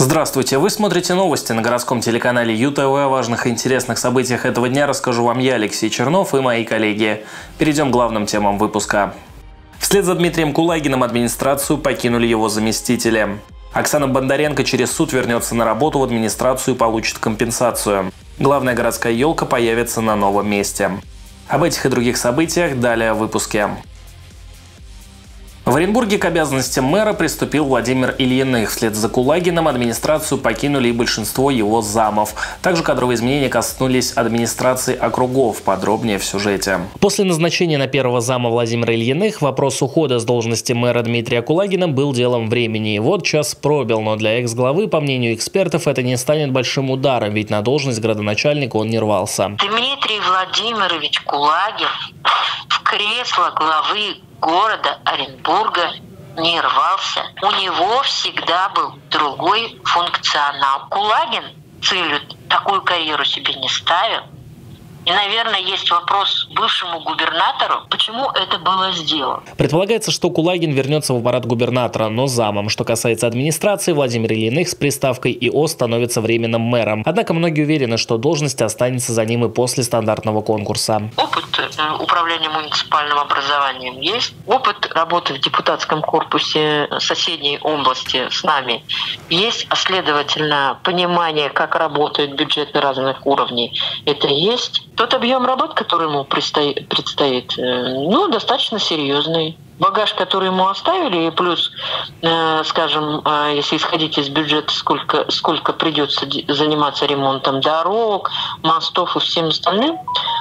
Здравствуйте! Вы смотрите новости на городском телеканале ЮТВ. О важных и интересных событиях этого дня расскажу вам я, Алексей Чернов, и мои коллеги. Перейдем к главным темам выпуска. Вслед за Дмитрием Кулагиным администрацию покинули его заместители. Оксана Бондаренко через суд вернется на работу в администрацию и получит компенсацию. Главная городская елка появится на новом месте. Об этих и других событиях далее в выпуске. В Оренбурге к обязанностям мэра приступил Владимир Ильиных. Вслед за Кулагиным администрацию покинули и большинство его замов. Также кадровые изменения коснулись администрации округов. Подробнее в сюжете. После назначения на первого зама Владимира Ильиных вопрос ухода с должности мэра Дмитрия Кулагина был делом времени. Вот час пробил, но для экс-главы, по мнению экспертов, это не станет большим ударом, ведь на должность градоначальника он не рвался. Дмитрий Владимирович Кулагин в кресло главы города Оренбурга не рвался. У него всегда был другой функционал. Кулагин целью такую карьеру себе не ставил. И, наверное, есть вопрос бывшему губернатору, почему это было сделано. Предполагается, что Кулагин вернется в аппарат губернатора, но замом. Что касается администрации, Владимир Ильиных с приставкой ИО становится временным мэром. Однако многие уверены, что должность останется за ним и после стандартного конкурса. Опыт управления муниципальным образованием есть. Опыт работы в депутатском корпусе соседней области с нами есть. А следовательно, понимание, как работают бюджеты разных уровней, это есть. Тот объем работ, который ему предстоит, достаточно серьезный. Багаж, который ему оставили, и плюс, скажем, если исходить из бюджета, сколько придется заниматься ремонтом дорог, мостов и всем остальным,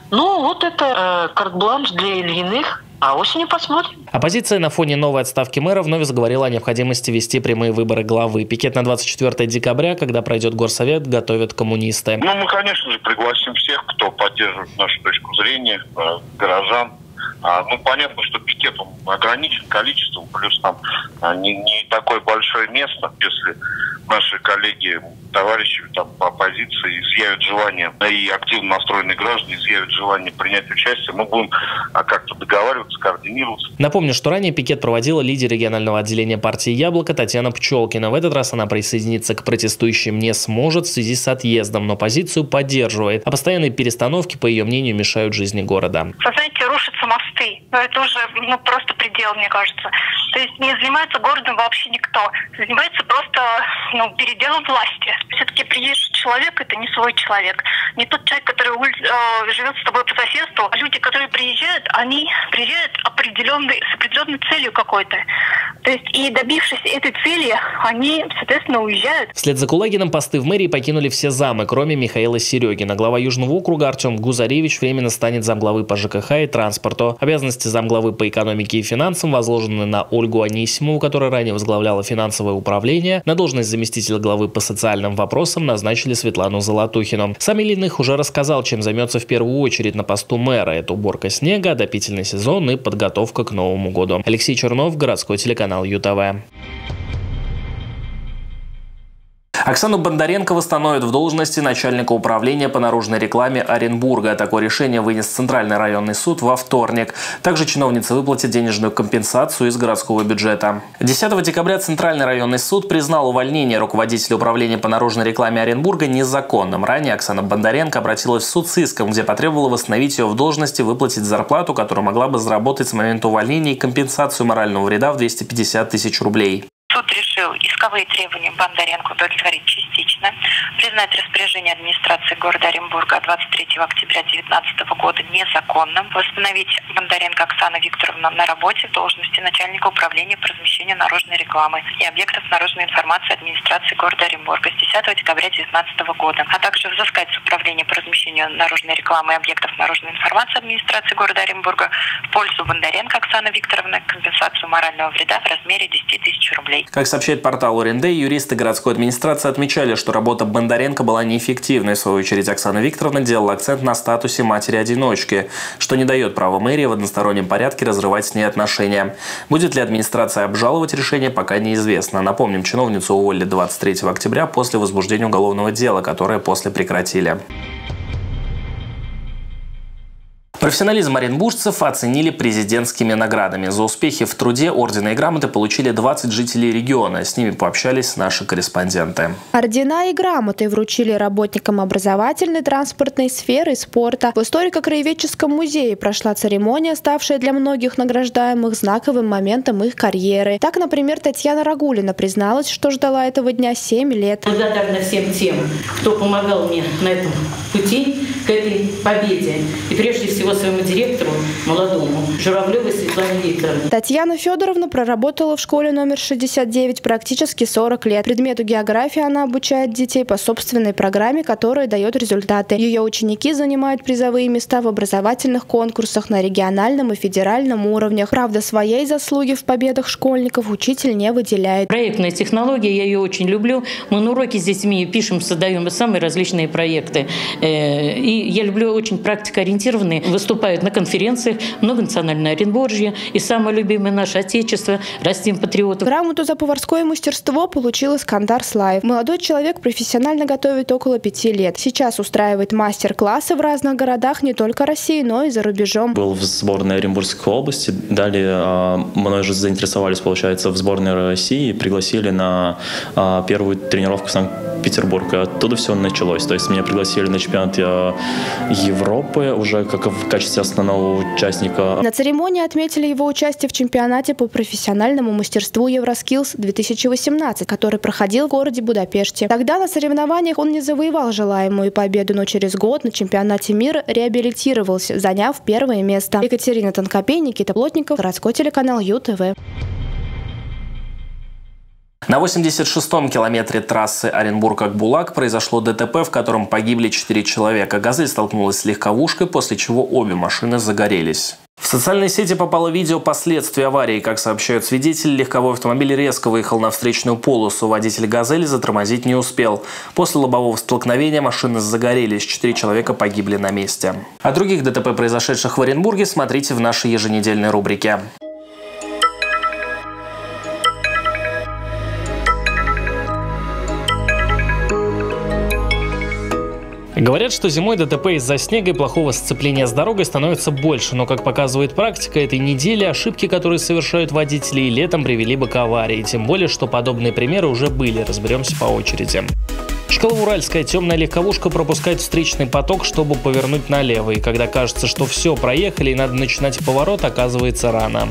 это карт-бланш для Ильиных. А осенью посмотрим. Оппозиция на фоне новой отставки мэра вновь заговорила о необходимости вести прямые выборы главы. Пикет на 24 декабря, когда пройдет горсовет, готовят коммунисты. Мы, конечно же, пригласим всех, кто поддерживает нашу точку зрения, горожан. Понятно, что пикет он ограничен количеством, плюс там не такое большое место, если наши коллеги, товарищи по оппозиции изъявят желание, и активно настроенные граждане изъявят желание принять участие, мы будем как-то договариваться, координироваться. Напомню, что ранее пикет проводила лидер регионального отделения партии «Яблоко» Татьяна Пчелкина. В этот раз она присоединиться к протестующим не сможет в связи с отъездом, но позицию поддерживает. А постоянные перестановки, по ее мнению, мешают жизни города. Вы знаете, рушатся мосты. Это уже просто предел, мне кажется. То есть не занимается городом вообще никто. Занимается просто переделом власти. Все-таки приезжий человек – это не свой человек. Не тот человек, который живет с тобой по соседству. А люди, которые приезжают, они приезжают с определенной целью какой-то. То есть и добившись этой цели, они, соответственно, уезжают. Вслед за Кулагиным посты в мэрии покинули все замы, кроме Михаила Серегина. Глава Южного округа Артем Гузаревич временно станет замглавы по ЖКХ и транспорту. Обязанности замглавы по экономике и финансам возложены на Ольгу Анисимову, которая ранее возглавляла финансовое управление. На должность заместителя главы по социальным вопросам назначили Светлану Золотухину. Сам Ильиных уже рассказал, чем займется в первую очередь на посту мэра. Это уборка снега, отопительный сезон и подготовка к Новому году. Алексей Чернов, городской телеканал ЮТВ. Оксану Бондаренко восстановят в должности начальника управления по наружной рекламе Оренбурга. Такое решение вынес Центральный районный суд во вторник. Также чиновница выплатит денежную компенсацию из городского бюджета. 10 декабря Центральный районный суд признал увольнение руководителя управления по наружной рекламе Оренбурга незаконным. Ранее Оксана Бондаренко обратилась в суд с иском, где потребовала восстановить ее в должности, выплатить зарплату, которую могла бы заработать с момента увольнения, и компенсацию морального вреда в 250 тысяч рублей. Суд решил исковые требования Бондаренко удовлетворить частично, признать распоряжение администрации города Оренбурга от 23 октября 2019 года незаконным, восстановить Бондаренко Оксану Викторовну на работе в должности начальника управления по размещению наружной рекламы и объектов наружной информации администрации города Оренбурга с 10 декабря 2019 года, а также взыскать с управления по размещению наружной рекламы и объектов наружной информации администрации города Оренбурга в пользу Бондаренко Оксаны Викторовны компенсацию морального вреда в размере 10 тысяч рублей. Как сообщает портал ОРНД, юристы городской администрации отмечали, что работа Бондаренко была неэффективной. В свою очередь, Оксана Викторовна делала акцент на статусе матери-одиночки, что не дает права мэрии в одностороннем порядке разрывать с ней отношения. Будет ли администрация обжаловать решение, пока неизвестно. Напомним, чиновницу уволили 23 октября после возбуждения уголовного дела, которое после прекратили. Профессионализм оренбуржцев оценили президентскими наградами. За успехи в труде ордена и грамоты получили 20 жителей региона. С ними пообщались наши корреспонденты. Ордена и грамоты вручили работникам образовательной, транспортной сферы и спорта. В историко-краеведческом музее прошла церемония, ставшая для многих награждаемых знаковым моментом их карьеры. Так, например, Татьяна Рагулина призналась, что ждала этого дня 7 лет. Благодарна всем тем, кто помогал мне на этом пути к этой победе. И прежде всего своему директору, молодому, Журавлевой Светлане Викторовне. Татьяна Федоровна проработала в школе номер 69 практически 40 лет. Предмету географии она обучает детей по собственной программе, которая дает результаты. Ее ученики занимают призовые места в образовательных конкурсах на региональном и федеральном уровнях. Правда, своей заслуги в победах школьников учитель не выделяет. Проектная технология, я ее очень люблю. Мы на уроке с детьми пишем, создаем самые различные проекты. И я люблю очень практикоориентированные. Выступают на конференциях «Многонациональное Оренбуржье» и самое любимое наше Отечество «Растим патриотов». Грамоту за поварское мастерство получил Искандар Слаев. Молодой человек профессионально готовит около 5 лет. Сейчас устраивает мастер-классы в разных городах не только России, но и за рубежом. Был в сборной Оренбургской области. Далее мной же заинтересовались, получается, в сборной России и пригласили на первую тренировку в Санкт-Петербург. Оттуда все началось. То есть меня пригласили на чемпионат Европы уже как в качестве основного участника. На церемонии отметили его участие в чемпионате по профессиональному мастерству Евроскиллс 2018, который проходил в городе Будапеште. Тогда на соревнованиях он не завоевал желаемую победу, но через год на чемпионате мира реабилитировался, заняв первое место. Екатерина Тонкопей, Никита Плотников, городской телеканал ЮТВ. На 86-м километре трассы Оренбург-Акбулак произошло ДТП, в котором погибли 4 человека. «Газель» столкнулась с легковушкой, после чего обе машины загорелись. В социальные сети попало видео последствий аварии. Как сообщают свидетели, легковой автомобиль резко выехал на встречную полосу. Водитель «Газели» затормозить не успел. После лобового столкновения машины загорелись. 4 человека погибли на месте. О других ДТП, произошедших в Оренбурге, смотрите в нашей еженедельной рубрике. Говорят, что зимой ДТП из-за снега и плохого сцепления с дорогой становится больше, но, как показывает практика этой недели, ошибки, которые совершают водители, и летом привели бы к аварии. Тем более, что подобные примеры уже были. Разберемся по очереди. Чкалово-Уральская темная легковушка пропускает встречный поток, чтобы повернуть налево. И когда кажется, что все, проехали и надо начинать поворот, оказывается рано.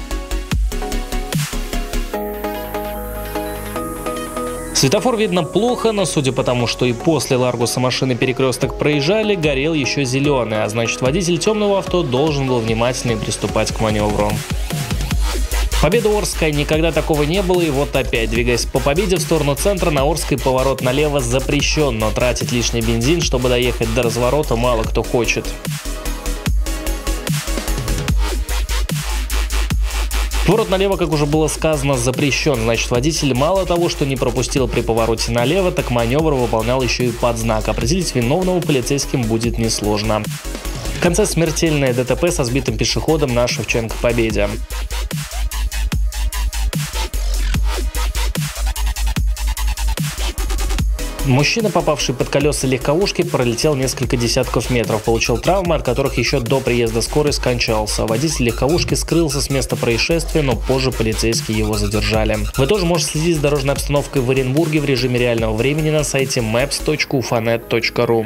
Светофор видно плохо, но судя по тому, что и после Ларгуса машины перекресток проезжали, горел еще зеленый, а значит водитель темного авто должен был внимательно приступать к маневру. Победа Орская, никогда такого не было, и вот опять. Двигаясь по Победе в сторону центра, на Орской поворот налево запрещен, но тратить лишний бензин, чтобы доехать до разворота, мало кто хочет. Поворот налево, как уже было сказано, запрещен. Значит, водитель мало того, что не пропустил при повороте налево, так маневр выполнял еще и под знак. Определить виновного полицейским будет несложно. В конце смертельное ДТП со сбитым пешеходом на Шевченко-Победе. Мужчина, попавший под колеса легковушки, пролетел несколько десятков метров, получил травмы, от которых еще до приезда скорой скончался. Водитель легковушки скрылся с места происшествия, но позже полицейские его задержали. Вы тоже можете следить за дорожной обстановкой в Оренбурге в режиме реального времени на сайте maps.ufanet.ru.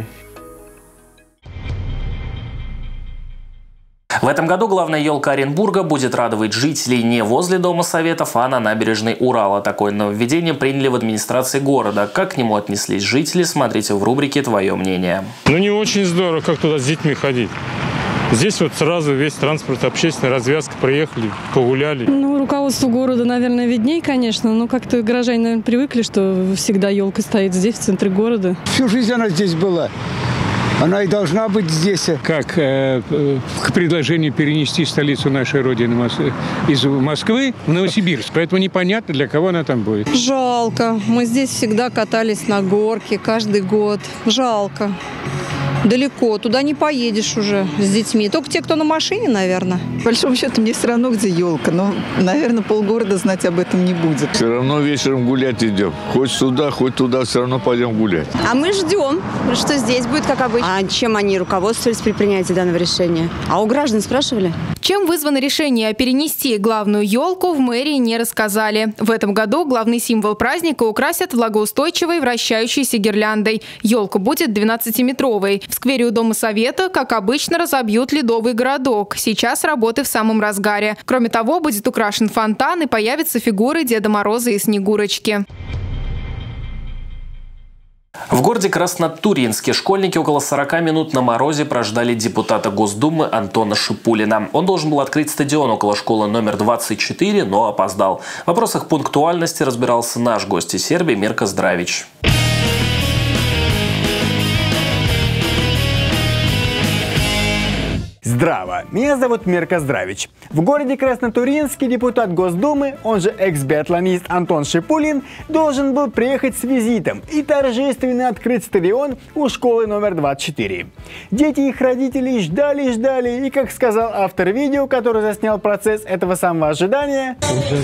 В этом году главная елка Оренбурга будет радовать жителей не возле Дома Советов, а на набережной Урала. Такое нововведение приняли в администрации города. Как к нему отнеслись жители, смотрите в рубрике «Твое мнение». Ну не очень здорово, как туда с детьми ходить. Здесь вот сразу весь транспорт, общественная развязка, приехали, погуляли. Ну, руководству города, наверное, видней, конечно, но как-то горожане, наверное, привыкли, что всегда елка стоит здесь, в центре города. Всю жизнь она здесь была. Она и должна быть здесь. Как к предложению перенести столицу нашей Родины из Москвы в Новосибирск. Поэтому непонятно, для кого она там будет. Жалко. Мы здесь всегда катались на горке каждый год. Жалко. Далеко, туда не поедешь уже с детьми. Только те, кто на машине, наверное. По большому счету, мне все равно, где елка. Но, наверное, полгорода знать об этом не будет. Все равно вечером гулять идем. Хоть сюда, хоть туда, все равно пойдем гулять. А мы ждем, что здесь будет как обычно. А чем они руководствовались при принятии данного решения? А у граждан спрашивали? Чем вызвано решение перенести главную елку, в мэрии не рассказали. В этом году главный символ праздника украсят влагоустойчивой вращающейся гирляндой. Елка будет 12-метровой. В сквере у Дома Совета, как обычно, разобьют ледовый городок. Сейчас работы в самом разгаре. Кроме того, будет украшен фонтан и появятся фигуры Деда Мороза и Снегурочки. В городе Краснотурьинске школьники около 40 минут на морозе прождали депутата Госдумы Антона Шипулина. Он должен был открыть стадион около школы номер 24, но опоздал. В вопросах пунктуальности разбирался наш гость из Сербии Мирка Здравич. Здраво! Меня зовут Мирка Здравич. В городе Краснотурьинске депутат Госдумы, он же экс-биатлонист Антон Шипулин, должен был приехать с визитом и торжественно открыть стадион у школы номер 24. Дети и их родители ждали, и, как сказал автор видео, который заснял процесс этого самого ожидания...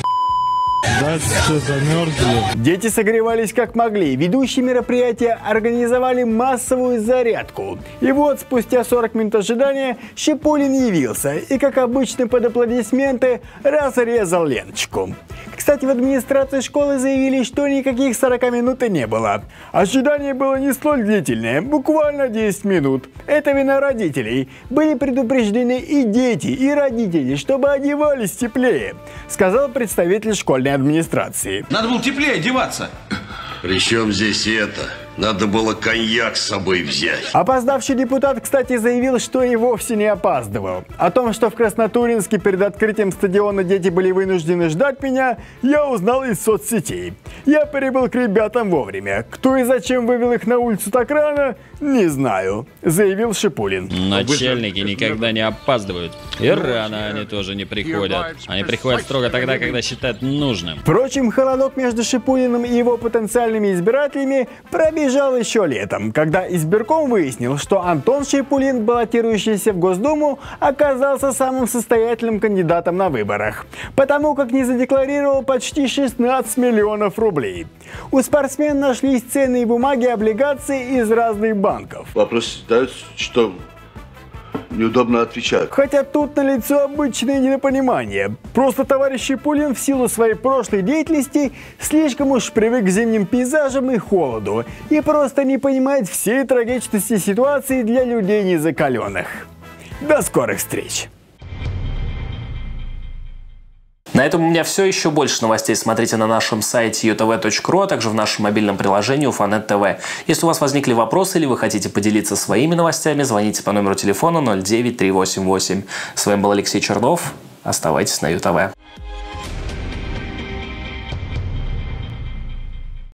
Дети согревались как могли. Ведущие мероприятия организовали массовую зарядку. И вот, спустя 40 минут ожидания, Шипулин явился и, как обычно, под аплодисменты разрезал ленточку. Кстати, в администрации школы заявили, что никаких 40 минут и не было. Ожидание было не столь длительное, буквально 10 минут. Это вина родителей. Были предупреждены и дети, и родители, чтобы одевались теплее, сказал представитель школьной администрации. Надо было теплее одеваться. Причем здесь это? Надо было коньяк с собой взять. Опоздавший депутат, кстати, заявил, что и вовсе не опаздывал. О том, что в Краснотурьинске перед открытием стадиона дети были вынуждены ждать меня, я узнал из соцсетей. Я прибыл к ребятам вовремя. Кто и зачем вывел их на улицу так рано, не знаю, заявил Шипулин. Начальники никогда не опаздывают. И рано они тоже не приходят. Они приходят строго тогда, когда считают нужным. Впрочем, холодок между Шипулиным и его потенциальными избирателями пробежал еще летом, когда избирком выяснил, что Антон Шипулин, баллотирующийся в Госдуму, оказался самым состоятельным кандидатом на выборах, потому как не задекларировал почти 16 миллионов рублей. У спортсмена нашлись ценные бумаги и облигации из разных банков. Вопрос задается, что неудобно отвечать. Хотя тут налицо обычное недопонимание. Просто товарищ Шипулин в силу своей прошлой деятельности слишком уж привык к зимним пейзажам и холоду и просто не понимает всей трагичности ситуации для людей незакаленных. До скорых встреч! На этом у меня все. Еще больше новостей смотрите на нашем сайте utv.ru, а также в нашем мобильном приложении Ufanet TV. Если у вас возникли вопросы или вы хотите поделиться своими новостями, звоните по номеру телефона 09388. С вами был Алексей Чернов. Оставайтесь на ЮТВ.